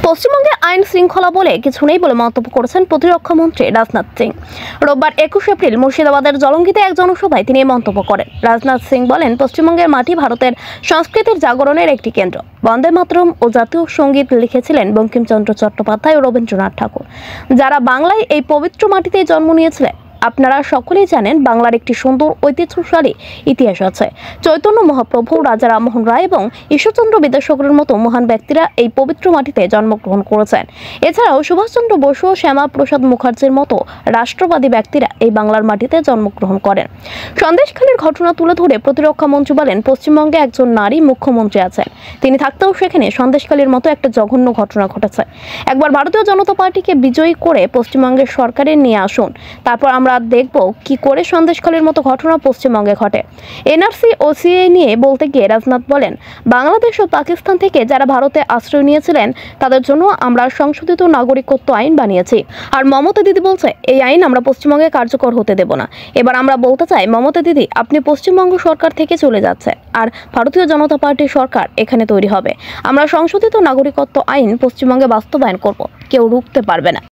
পশ্চিমবঙ্গে আইন শৃঙ্খলা বলে কিছু নেই বলে মন্তব্য করেছেন প্রতিরক্ষা মন্ত্রী রাজনাথ সিং। রোববার 21 এপ্রিল মুর্শিদাবাদের জলঙ্গিতে এক জনসভায় তিনি এই মন্তব্য করেন। রাজনাথ সিং বলেন, পশ্চিমবঙ্গের মাটি ভারতের সংস্কৃতির জাগরণের একটি কেন্দ্র। বন্দে মাতরম ও জাতীয় সঙ্গীত লিখেছিলেন বঙ্কিমচন্দ্র চট্টোপাধ্যায় ও রবীন্দ্রনাথ ঠাকুর, যারা বাংলায় এই পবিত্র মাটিতে জন্ম নিয়েছিলেন। আপনারা সকলেই জানেন, বাংলার একটি সুন্দর ঐতিহ্যশালী ইতিহাস আছে। চৈতন্য মহাপ্রভু, রাজা রামমোহন রায় এবং ঈশ্বরচন্দ্র বিদ্যাসাগরের মতো মহান ব্যক্তিরা এই পবিত্র মাটিতে জন্মগ্রহণ করেছেন। এছাড়াও সুভাষচন্দ্র বসু ও শ্যামা প্রসাদ মুখার্জির মতো রাষ্ট্রবাদী ব্যক্তিরা এই বাংলার মাটিতে জন্মগ্রহণ করেন। সন্দেশখালীর ঘটনা তুলে ধরে প্রতিরক্ষা মন্ত্রী বলেন, পশ্চিমবঙ্গে একজন নারী মুখ্যমন্ত্রী আছেন। তিনি থাকতেও সেখানে সন্দেশখালীর মতো একটা জঘন্য ঘটনা ঘটেছে। একবার ভারতীয় জনতা পার্টিকে বিজয়ী করে পশ্চিমবঙ্গের সরকারে নিয়ে আসুন, তারপর আমরা দেখব কি করে সন্দেশখালীর মতো ঘটনা পশ্চিমবঙ্গে ঘটে। এনআরসি ও সিএএ নিয়ে বলতে গিয়ে রাজনাথ বলেন, বাংলাদেশ ও পাকিস্তান থেকে যারা ভারতে আশ্রয় নিয়েছিলেন তাদের জন্য আমরা সংশোধিত নাগরিকত্ব আইন বানিয়েছি। আর মমতা দিদি বলছে, এই আইন আমরা পশ্চিমবঙ্গে কার্যকর হতে দেব না। এবার আমরা বলতে চাই, মমতা দিদি, আপনি পশ্চিমবঙ্গ সরকার থেকে চলে যাচ্ছে, আর ভারতীয় জনতা পার্টির সরকার এখানে তৈরি হবে। আমরা সংশোধিত নাগরিকত্ব আইন পশ্চিমবঙ্গে বাস্তবায়ন করব, কেউ রুখতে পারবে না।